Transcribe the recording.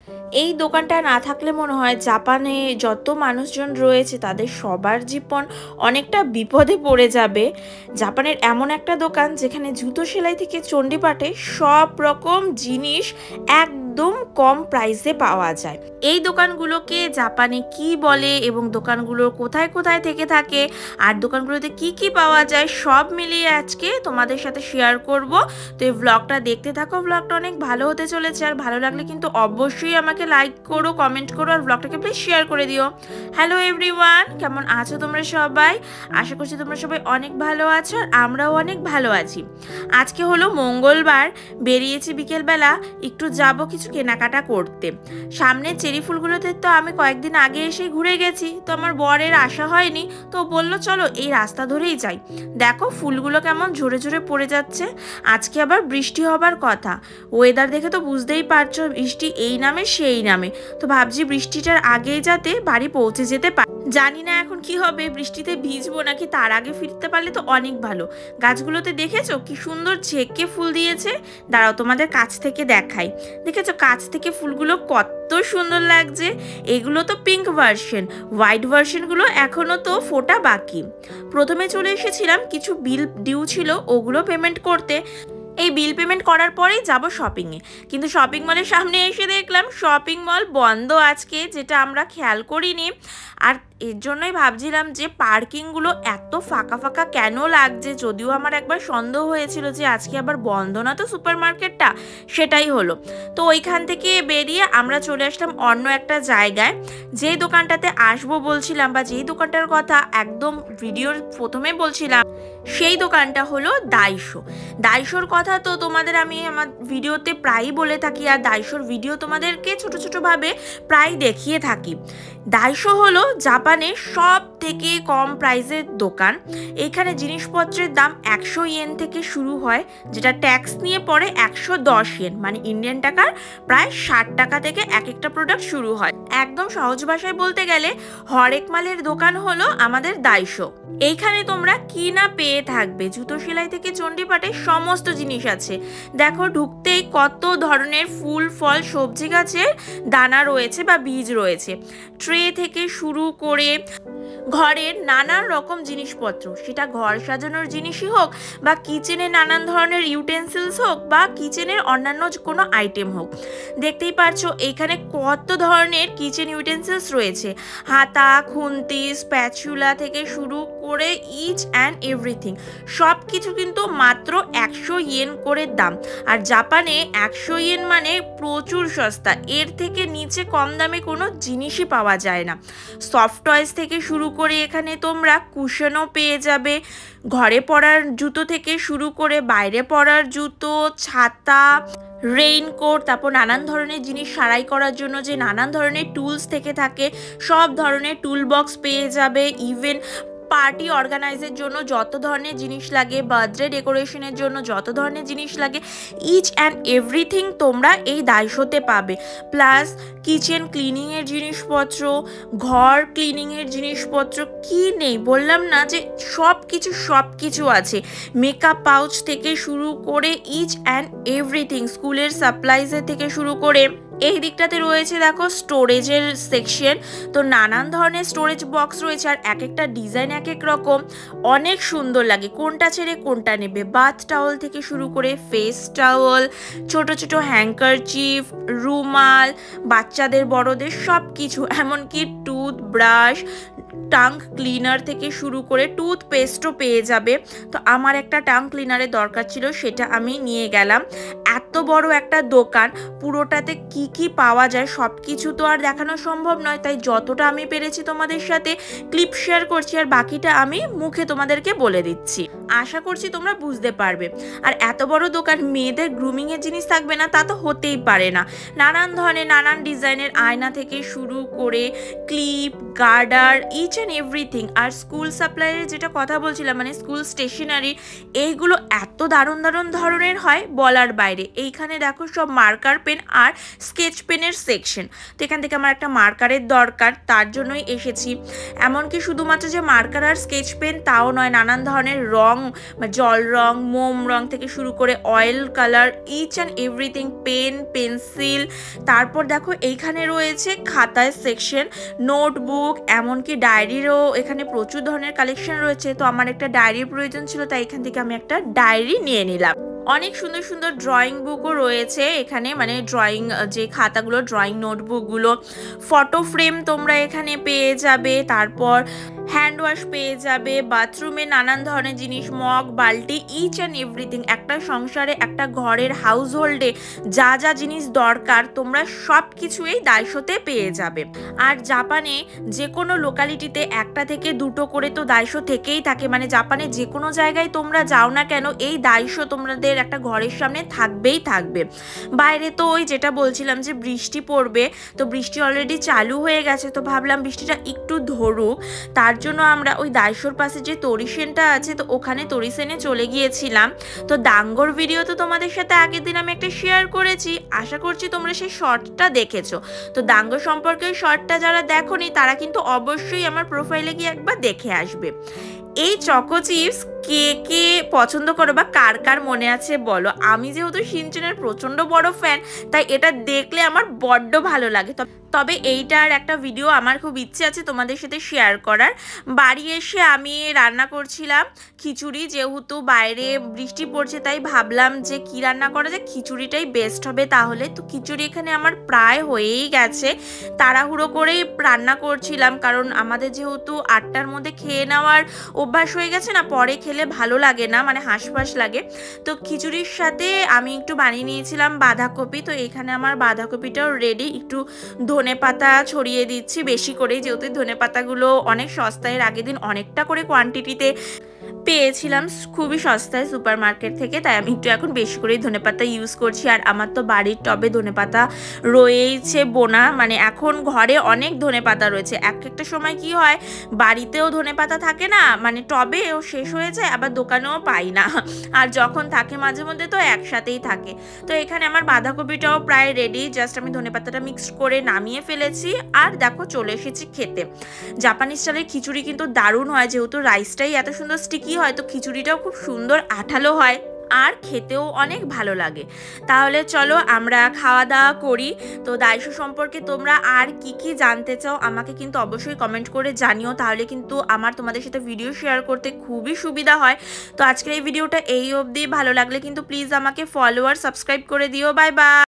এই দোকানটা না থাকলে মনে হয় জাপানে যত মানুষজন রয়েছে তাদের সবার জীবন অনেকটা বিপদে পড়ে যাবে। জাপানের এমন একটা দোকান যেখানে জুতো সেলাই থেকে চণ্ডীপাঠে সব রকম জিনিস একদম কম প্রাইসে পাওয়া যায়। এই দোকানগুলোকে জাপানে কি বলে এবং দোকানগুলো কোথায় কোথায় থেকে থাকে আর দোকানগুলোতে কি কি পাওয়া যায় সব মিলিয়ে আজকে তোমাদের সাথে শেয়ার করব। তো এই ব্লগটা দেখতে থাকো, ব্লগটা অনেক ভালো হতে চলেছে। আর ভালো লাগলে কিন্তু অবশ্যই আমাকে লাইক করো, কমেন্ট করো আর ব্লগটাকে প্লিজ শেয়ার করে দিও। হ্যালো এভরিওয়ান, কেমন আছো তোমরা সবাই? আশা করছি তোমরা সবাই অনেক ভালো আছো আর আমরাও অনেক ভালো আছি। আজকে হলো মঙ্গলবার, বেরিয়েছি বিকেলবেলা একটু যাব কিছু কেনাকাটা করতে। সামনে চেরি ফুলগুলোতে তো আমি কয়েকদিন আগে এসে ঘুরে গেছি, তো আমার বরের আসা হয়নি, তো বলল চলো এই রাস্তা ধরেই যাই। দেখো ফুলগুলো কেমন ঝরে ঝরে পড়ে যাচ্ছে। আজকে আবার বৃষ্টি হবার কথা, ওয়েদার দেখে তো বুঝতেই পারছো বৃষ্টি এই নামে সেই নামে। তো ভাবছি বৃষ্টিটার আগেই যাতে বাড়ি পৌঁছে যেতে পারি। জানি না এখন কি হবে, বৃষ্টিতে ভিজবো নাকি তার আগে ফিরতে পারলে তো অনেক ভালো। গাছগুলোতে দেখেছো কি সুন্দর ঝেঁকে ফুল দিয়েছে? দাঁড়াও তোমাদের কাছ থেকে দেখাই। দেখেছো কাছ থেকে ফুলগুলো কত সুন্দর লাগছে। এগুলো তো পিঙ্ক ভার্সন, হোয়াইট ভার্সনগুলো এখনো তো ফোটা বাকি। প্রথমে চলে এসেছিলাম, কিছু বিল ডিউ ছিল ওগুলো পেমেন্ট করতে। এই বিল পেমেন্ট করার পরেই যাব শপিংয়ে, কিন্তু শপিং মলের সামনে এসে দেখলাম শপিং মল বন্ধ আজকে, যেটা আমরা খেয়াল করিনি। আর এর জন্যই ভাবছিলাম যে পার্কিংগুলো এত ফাঁকা ফাঁকা কেন লাগছে, যদিও আমার একবার সন্দেহ হয়েছিল যে আজকে আবার বন্ধ না তো সুপার মার্কেটটা, সেটাই হলো। তো ওইখান থেকে বেরিয়ে আমরা চলে আসলাম অন্য একটা জায়গায়। যেই দোকানটাতে আসবো বলছিলাম বা যেই দোকানটার কথা একদম ভিডিওর প্রথমে বলছিলাম, সেই দোকানটা হলো দাইশো। দাইশোর কথা তো তোমাদের আমি আমার ভিডিওতে প্রায়ই বলে থাকি আর দাইশোর ভিডিও তোমাদেরকে ছোট ছোটোভাবে প্রায় দেখিয়ে থাকি। দাইশো হলো জাপানের সব থেকে কম প্রাইসের দোকান। এখানে জিনিসপত্রের দাম 100 ইয়েন থেকে শুরু হয়, যেটা ট্যাক্স নিয়ে পড়ে 110 ইয়েন, মানে ইন্ডিয়ান টাকার প্রায় 60 টাকা থেকে এক একটা প্রোডাক্ট শুরু হয়। একদম সহজ ভাষায় বলতে গেলে হরেক মালের দোকান হলো আমাদের দাইশো। এইখানে তোমরা কি না পেয়ে থাকবে, জুতো সেলাই থেকে চণ্ডীপাঠে সমস্ত জিনিস আছে। দেখো ঢুকতেই কত ধরনের ফুল ফল সবজি গাছের দানা রয়েছে বা বীজ রয়েছে। ট্রে থেকে শুরু করে ঘরের নানান রকম জিনিসপত্র, সেটা ঘর সাজানোর জিনিসই হোক বা কিচেনে নানান ধরনের ইউটেন্সিলস হোক বা কিচেনের অন্যান্য কোনো আইটেম হোক। দেখতেই পারছো এখানে কত ধরনের কিচেন ইউটেন্সিলস রয়েছে, হাতা, খুন্তি, স্প্যাচুলা থেকে শুরু করে ইচ অ্যান্ড এভরিথিং সব কিছু কিন্তু মাত্র 100 ইয়েন করে দাম। আর জাপানে 100 ইয়েন মানে প্রচুর সস্তা, এর থেকে নিচে কম দামে কোনো জিনিসই পাওয়া যায় না। সফট টয়েস থেকে শুরু করে এখানে তোমরা কুশনও পেয়ে যাবে, ঘরে পরার জুতো থেকে শুরু করে বাইরে পরার জুতো, ছাতা, রেইনকোট, তারপর নানান ধরনের জিনিস সারাই করার জন্য যে নানান ধরনের টুলস থেকে থাকে সব ধরনের টুল বক্স পেয়ে যাবে। ইভেন পার্টি অর্গানাইজের জন্য যত ধরনের জিনিস লাগে, বার্থডে ডেকোরেশনের জন্য যত ধরনের জিনিস লাগে, ইচ অ্যান্ড এভরিথিং তোমরা এই দাইশোতে পাবে। প্লাস কিচেন ক্লিনিংয়ের জিনিসপত্র, ঘর ক্লিনিংয়ের জিনিসপত্র কি নেই বললাম না যে সব কিছু আছে। মেকআপ পাউচ থেকে শুরু করে ইচ অ্যান্ড এভরিথিং, স্কুলের সাপ্লাইজের থেকে শুরু করে এই দিকটাতে রয়েছে দেখো স্টোরেজের সেকশন। তো নানান ধরনের স্টোরেজ বক্স রয়েছে আর এক একটা ডিজাইন এক এক রকম, অনেক সুন্দর লাগে। কোনটা ছেড়ে কোনটা নেবে, বাথ টাওয়েল থেকে শুরু করে ফেস টাওয়েল, ছোট ছোট হ্যাঙ্কারচিফ, রুমাল, বাচ্চাদের বড়দের সব কিছু, এমনকি টুথব্রাশ, টাং ক্লিনার থেকে শুরু করে টুথপেস্টও পেয়ে যাবে। তো আমার একটা টাং ক্লিনারের দরকার ছিল, সেটা আমি নিয়ে গেলাম। এত বড় একটা দোকান, পুরোটাতে কি কি পাওয়া যায় সব কিছু তো আর দেখানো সম্ভব নয়, তাই যতটা আমি পেরেছি তোমাদের সাথে ক্লিপ শেয়ার করছি আর বাকিটা আমি মুখে তোমাদেরকে বলে দিচ্ছি। আশা করছি তোমরা বুঝতে পারবে। আর এত বড় দোকান, মেয়েদের গ্রুমিংয়ের জিনিস থাকবে না তা তো হতেই পারে না। নানান ধরনের নানান ডিজাইনের আয়না থেকে শুরু করে clip, garter, each and everything. আর স্কুল সাপ্লাইয়ের যেটা কথা বলছিলাম, মানে স্কুল স্টেশনারি, এইগুলো এত দারুণ দারুণ ধরনের হয় বলার বাইরে। এইখানে দেখো সব মার্কার পেন আর স্কেচ পেনের সেকশন। তো এখান থেকে আমার একটা মার্কারের দরকার, তার জন্যই এসেছি। এমনকি শুধুমাত্র যে মার্কার আর স্কেচ পেন তাও নয়, নানান ধরনের রং, জল রং, মোম রং থেকে শুরু করে oil colour, each and everything, pen, pencil. তারপর দেখো এইখানে রয়েছে খাতার সেকশন, নোটবুক, এমনকি ডায়েরিরও এখানে প্রচুর ধরনের কালেকশন রয়েছে। তো আমার একটা ডায়েরির প্রয়োজন ছিল, তাই এখান থেকে আমি একটা ডায়েরি নিয়ে নিলাম। অনেক সুন্দর সুন্দর ড্রয়িং বুকও রয়েছে এখানে, মানে ড্রয়িং যে খাতাগুলো, ড্রয়িং নোটবুকগুলো, ফটো ফ্রেম তোমরা এখানে পেয়ে যাবে। তারপর হ্যান্ড ওয়াশ পেয়ে যাবে, বাথরুমে নানান ধরনের জিনিস, মগ, বালতি, ইচ অ্যান্ড এভরিথিং। একটা সংসারে, একটা ঘরের হাউস হোল্ডে যা যা জিনিস দরকার তোমরা সব কিছু এই দাইশোতে পেয়ে যাবে। আর জাপানে যে কোনো লোকালিটিতে একটা থেকে দুটো করে তো দাইশো থেকেই থাকে, মানে জাপানে যে কোনো জায়গায় তোমরা যাও না কেন এই দাইশো তোমাদের একটা ঘরের সামনে থাকবেই থাকবে। বাইরে তো ওই যেটা বলছিলাম যে বৃষ্টি পড়বে, তো বৃষ্টি অলরেডি চালু হয়ে গেছে, তো ভাবলাম বৃষ্টিটা একটু ধরুক, তার জন্য আমরা ওই দাইশোর পাশে যে তরিসেনটা আছে তো ওখানে তরিসেনে চলে গিয়েছিলাম। তো দাঙ্গর ভিডিও তো তোমাদের সাথে আগের দিন আমি একটা শেয়ার করেছি, আশা করছি তোমরা সেই শর্টটা দেখেছো। তো দাঙ্গ সম্পর্কে শর্টটা যারা দেখোনি তারা কিন্তু অবশ্যই আমার প্রোফাইলে গিয়ে একবার দেখে আসবে। এই চকো চিপস কে কে পছন্দ করো বা কার কার মনে আছে বলো। আমি যেহেতু শিনচেনের প্রচণ্ড বড় ফ্যান, তাই এটা দেখলে আমার বড্ড ভালো লাগে। তবে এইটার একটা ভিডিও আমার খুব ইচ্ছে আছে তোমাদের সাথে শেয়ার করার। বাড়ি এসে আমি রান্না করছিলাম খিচুড়ি, যেহেতু বাইরে বৃষ্টি পড়ছে তাই ভাবলাম যে কি রান্না করা যায়, খিচুড়িটাই বেস্ট হবে তাহলে। তো খিচুড়ি এখানে আমার প্রায় হয়েই গেছে, তাড়াহুড়ো করেই রান্না করছিলাম, কারণ আমাদের যেহেতু 8টার মধ্যে খেয়ে নেওয়ার অভ্যাস হয়ে গেছে না, পরে খেলে ভালো লাগে না, মানে হাঁসফাঁস লাগে। তো খিচুড়ির সাথে আমি একটু বানিয়ে নিয়েছিলাম বাঁধাকপি। তো এখানে আমার বাঁধাকপিটাও রেডি, একটু ধনে পাতা ছড়িয়ে দিচ্ছি বেশি করে, যেহেতু ধনে পাতাগুলো অনেক সস্তায়, আগের দিন অনেকটা করে কোয়ান্টিটিতে পেয়েছিলাম খুবই সস্তায় সুপার মার্কেট থেকে, তাই আমি একটু এখন বেশি করেই ধনেপাতা ইউজ করছি। আর আমার তো বাড়ির টবে ধনেপাতা রয়েছে বোনা, মানে এখন ঘরে অনেক ধনেপাতা রয়েছে। একটা সময় কি হয় বাড়িতেও ধনেপাতা থাকে না, মানে টবেও শেষ হয়ে যায়, আবার দোকানেও পাই না, আর যখন থাকে মাঝে মধ্যে তো একসাথেই থাকে। তো এখানে আমার বাঁধাকপিটাও প্রায় রেডি, জাস্ট আমি ধনেপাতাটা মিক্স করে নামিয়ে ফেলেছি। আর দেখো চলে এসেছি খেতে। জাপানি স্টাইলের খিচুড়ি কিন্তু দারুণ হয়, যেহেতু রাইসটাই এত সুন্দর স্টিকি হয়, তো খিচুড়িটাও খুব সুন্দর আঠালো হয় আর খেতেও অনেক ভালো লাগে। তাহলে চলো আমরা খাওয়া দাওয়া করি। তো দাইশো সম্পর্কে তোমরা আর কি কি জানতে চাও আমাকে কিন্তু অবশ্যই কমেন্ট করে জানিও, তাহলে কিন্তু আমার তোমাদের সাথে ভিডিও শেয়ার করতে খুবই সুবিধা হয়। তো আজকের এই ভিডিওটা এই অবধি, ভালো লাগলে কিন্তু প্লিজ আমাকে ফলো আর সাবস্ক্রাইব করে দিও। Bye by.